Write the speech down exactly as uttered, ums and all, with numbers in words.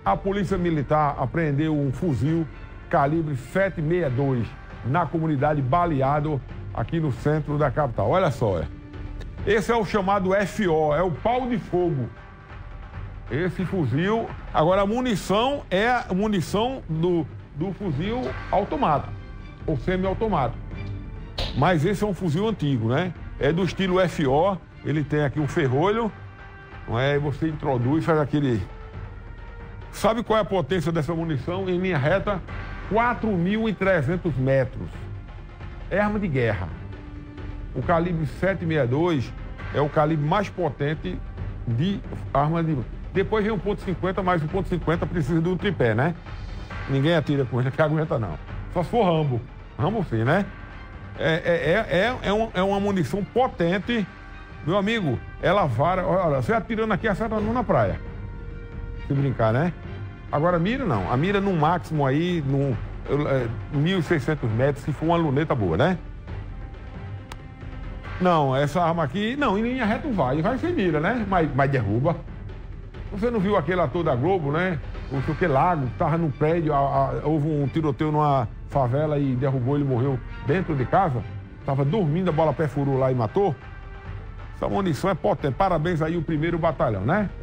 a Polícia Militar apreendeu um fuzil calibre sete sessenta e dois na comunidade Baleado, aqui no centro da capital. Olha só, é. Esse é o chamado F O, é o pau de fogo. Esse fuzil... Agora, a munição é a munição do, do fuzil automático, ou semi-automático. Mas esse é um fuzil antigo, né? É do estilo F O, ele tem aqui um ferrolho, não é? Você introduz, faz aquele... Sabe qual é a potência dessa munição? Em linha reta, quatro mil e trezentos metros. É arma de guerra. O calibre sete sessenta e dois é o calibre mais potente de arma de... Depois vem o ponto cinquenta, mas o ponto cinquenta precisa de um tripé, né? Ninguém atira com ele que aguenta, não. Só se for Rambo. Rambo sim, né? É, é, é, é, um, é uma munição potente. Meu amigo, ela vara... Olha, você atirando aqui, acerta não na praia. Se brincar, né? Agora, mira não. A mira no máximo aí, no é, mil e seiscentos metros, se for uma luneta boa, né? Não, essa arma aqui... Não, em linha reta vai. Vai sem mira, né? Mas, mas derruba. Você não viu aquele ator da Globo, né? O seu que Lago, que tava no prédio, a, a, houve um tiroteio numa favela e derrubou, ele morreu dentro de casa. Tava dormindo, a bola perfurou lá e matou. Essa munição é potente. Parabéns aí o primeiro batalhão, né?